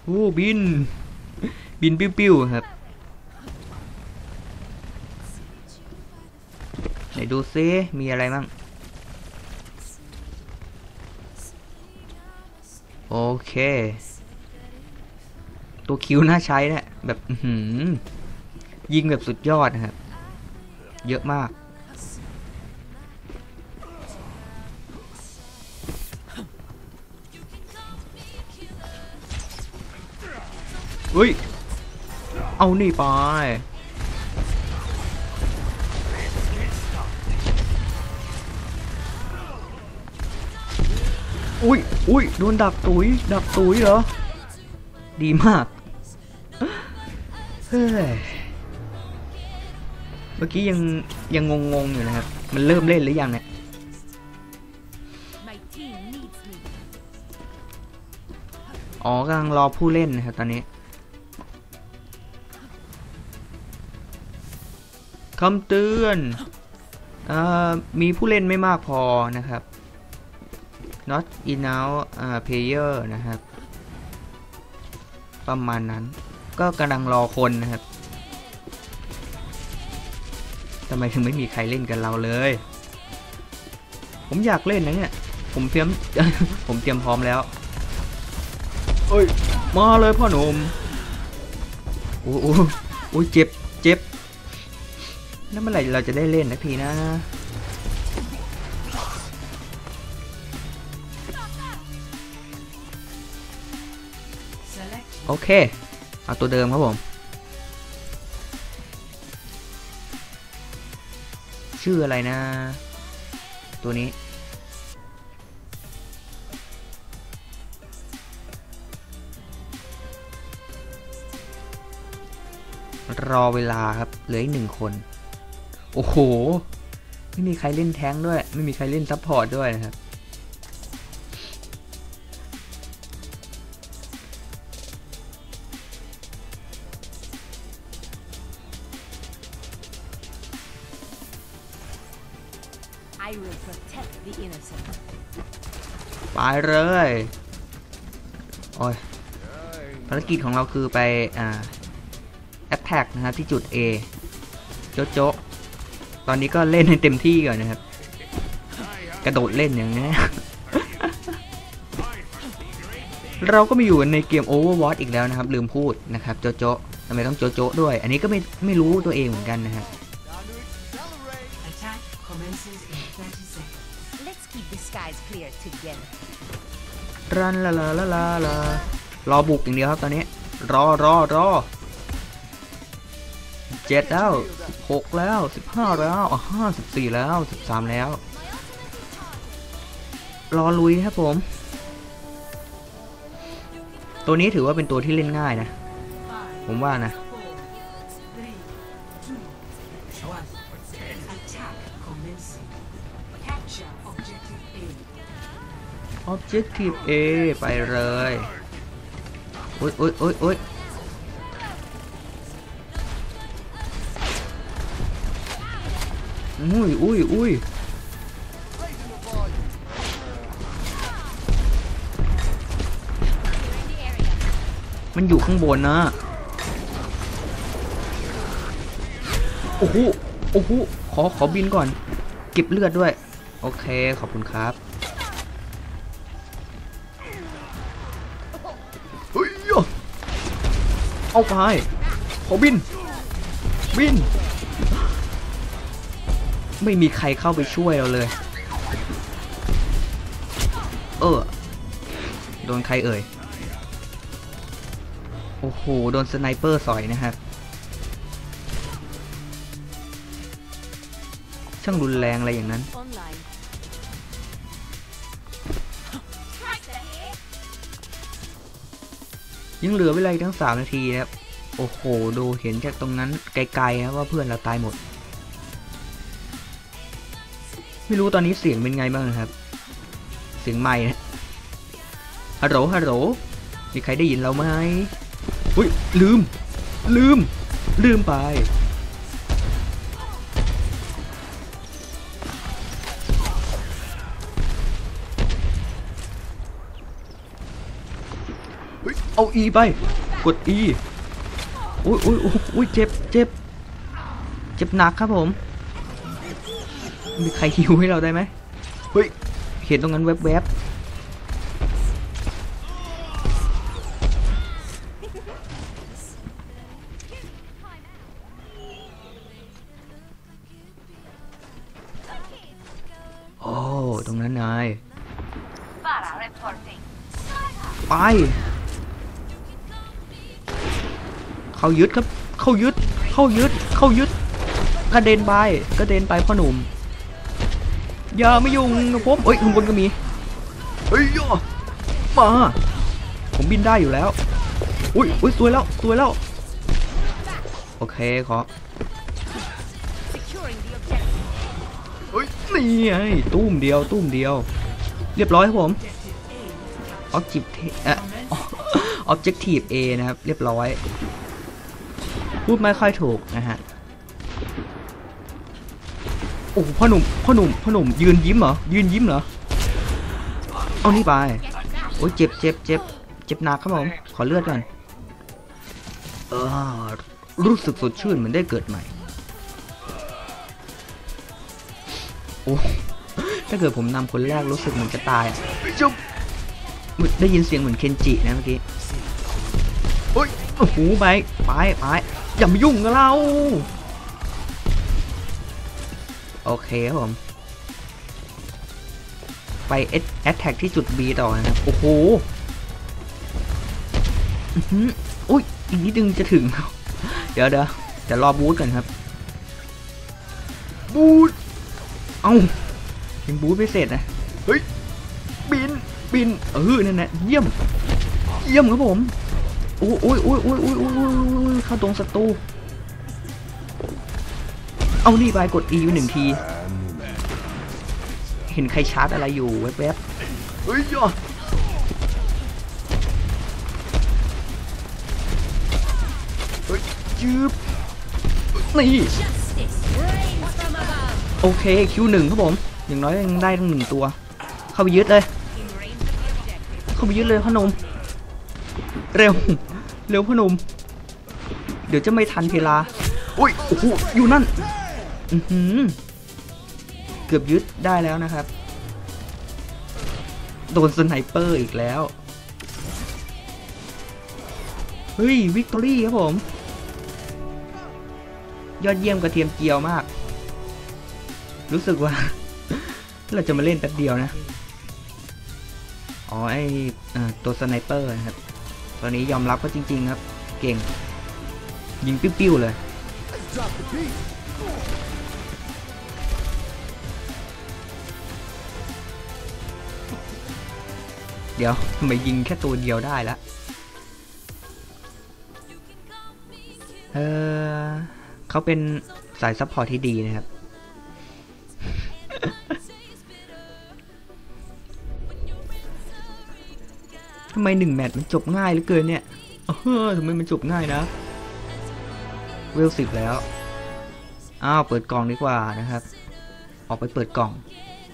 โอ้บินปิ้วๆครับไหนดูซิมีอะไรมั่งโอเคตัวคิวน่าใช้เนี่ยแบบยิงแบบสุดยอดนะครับเยอะมากอุ้ยเอานี่ไปอุ้ยโดนดักตุ๋ยเหรอดีมากเฮ้ยเมื่อกี้ยังงงอยู่นะครับมันเริ่มเล่นหรือยังเนี่ยอ๋อกำลังรอผู้เล่นนะครับตอนนี้คำเตือนมีผู้เล่นไม่มากพอนะครับ not enough player นะครับประมาณนั้นก็กำลังรอคนนะครับทำไมถึงไม่มีใครเล่นกันเราเลยผมอยากเล่นนะเนี่ยผมเตรียมพร้อมแล้วเอ้ยมาเลยพ่อหนุ่มโอ้เจ็บแล้วเมื่อไหร่เราจะได้เล่นนักทีนะโอเคเอาตัวเดิมครับผมชื่ออะไรนะตัวนี้รอเวลาครับเหลืออีก1 คนโอ้โหไม่มีใครเล่นแท้งด้วยไม่มีใครเล่นซัพพอร์ตด้วยนะครับไปเลยโอ้ยภารกิจของเราคือไปattack นะครับที่จุด A โจ๊ะตอนนี้ก็เล่นให้เต็มที่ก่อนนะครับกระโดดเล่นอย่างนี้ เราก็มาอยู่ในเกม Overwatch อีกแล้วนะครับลืมพูดนะครับโจ๊ะทำไมต้องโจ๊ะด้วยอันนี้ก็ไม่รู้ตัวเองเหมือนกันนะครับรันรอบุกอย่างเดียวครับตอนนี้รอ7แล้ว16แล้ว15แล้ว14แล้ว13แล้วรอลุยครับผมตัวนี้ถือว่าเป็นตัวที่เล่นง่ายนะผมว่านะObjective A ไปเลยโอ๊ยอุ้ยมันอยู่ข้างบนนะโอ้โหขอบินก่อนเก็บเลือดด้วยโอเคขอบคุณครับเฮ้ยเอาไปขอบินไม่มีใครเข้าไปช่วยเราเลยโดนใครเอ่ยโอ้โหโดนสไนเปอร์สอยนะครับช่างรุนแรงอะไรอย่างนั้นยังเหลือเวลาทั้ง3 นาทีนะครับโอ้โหดูเห็นจากตรงนั้นไกลๆนะว่าเพื่อนเราตายหมดไม่รู้ตอนนี้เสียงเป็นไงบ้างครับเสียงไมค์นะฮัลโหลมีใครได้ยินเราไหมอุ้ยลืมไปเอา E ไปกด E อุ้ยอุ้ยอุ้ยเจ็บเจ็บหนักครับผมมีใครฮิวให้เราได้ไหมเฮ้ยเห็นตรงนั้นแวบโอ้ตรงนั้นนายไปเขายึดครับเขายึดกระเด็นไปพ่อหนุ่มอย่าไม่ยุ่งนะผมเอ้ยข้างบนก็มีเฮ้ยมาผมบินได้อยู่แล้วอุ้ยสวยแล้วโอเคขอเฮ้ยนี่ไงตุ้มเดียวเรียบร้อยครับผมObjective A นะครับเรียบร้อยพูดไม่ค่อยถูกนะฮะโอ้พ่อหนุ่มยืนยิ้มเหรอเอานี่ไปโอ้ยเจ็บหนักครับผมขอเลือดก่อนรู้สึกสดชื่นเหมือนได้เกิดใหม่โอ้ถ้าเกิดผมนำคนแรกรู้สึกเหมือนจะตายจุ๊บได้ยินเสียงเหมือนเคนจินะเมื่อกี้โอ้ยโอ้โหไปอย่ามายุ่งกับเราโอเคครับผมไปแอตแทกที่จุด B ต่อนะครับโอ้โหอุ้ยอีกนิดนึงจะถึงเดี๋ยวจะรอบูทกันครับบูทเอายังบูทไม่เสร็จนะเฮ้ยบินนั่นแหละเยี่ยมครับผมโอ้ยเข้าตรงศัตรูเอานี่ไปกด E ไป1 ทีเห็นใครชาร์จอะไรอยู่แวบเฮ้ยจืบนี่โอเค Q1 ครับผมอย่างน้อยยังได้ตั้ง1 ตัวเข้าไปยึดเลยพ่อหนุ่มเร็วพ่อหนุ่มเดี๋ยวจะไม่ทันเวลาอุ้ยโอ้โหอยู่นั่นเกือบยึดได้แล้วนะครับโดนสไนเปอร์อีกแล้วเฮ้ยวิกตอรี่ครับผมยอดเยี่ยมกระเทียมเจียวมากรู้สึกว่าเราจะมาเล่นแป๊บเดียวนะอ๋อไอตัวสไนเปอร์นะครับตอนนี้ยอมรับว่าจริงๆครับเก่งยิงปิ้วๆเลยเดี๋ยวทำไมยิงแค่ตัวเดียวได้ละเขาเป็นสายซัพพอร์ตที่ดีนะครับทำไม1 แมตช์มันจบง่ายเหลือเกินเนี่ยทำไมมันจบง่ายนะเวล 10แล้วเปิดกล่องดีกว่านะครับออกไปเปิดกล่อง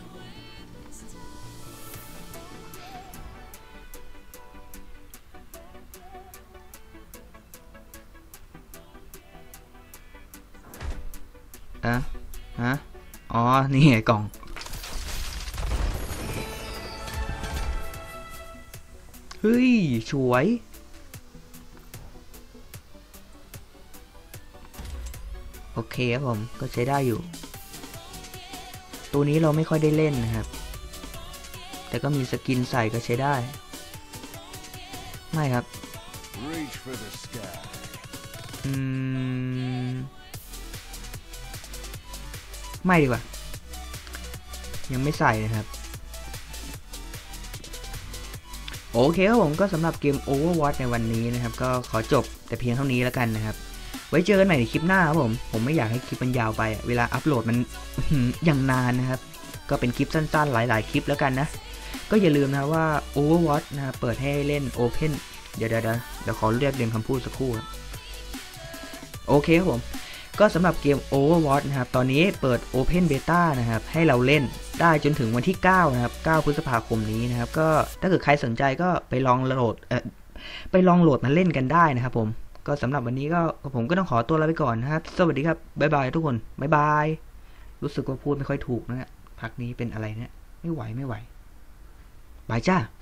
อ๋อนี่ไงกล่องเฮ้ยสวยโอเคครับผมก็ใช้ได้อยู่ตัวนี้เราไม่ค่อยได้เล่นนะครับแต่ก็มีสกินใส่ก็ใช้ได้ไม่ครับไม่ดีกว่ายังไม่ใส่นะครับโอเคครับผมก็สำหรับเกม Overwatch ในวันนี้นะครับก็ขอจบแต่เพียงเท่านี้แล้วกันนะครับไว้เจอกันใหม่ในคลิปหน้าครับผมไม่อยากให้คลิปมันยาวไปเวลาอัปโหลดมันอย่างนานนะครับก็เป็นคลิปสั้นๆหลายๆคลิปแล้วกันนะก็อย่าลืมนะว่า Overwatch นะเปิดให้เล่น Open เดี๋ยวขอเรียกคำพูดสักครู่โอเคครับผมก็สำหรับเกม Overwatch นะครับตอนนี้เปิด Open Beta นะครับให้เราเล่นได้จนถึงวันที่9นะครับ9 พฤษภาคมนี้นะครับก็ถ้าเกิดใครสนใจก็ไปลองโหลดไปไปลองโหลดมาเล่นกันได้นะครับผมก็สำหรับวันนี้ก็ผมก็ต้องขอตัวลาไปก่อนนะครับสวัสดีครับบ๊ายบายทุกคนบ๊ายบายรู้สึกว่าพูดไม่ค่อยถูกนะฮะพักนี้เป็นอะไรเนี่ยไม่ไหวบายจ้า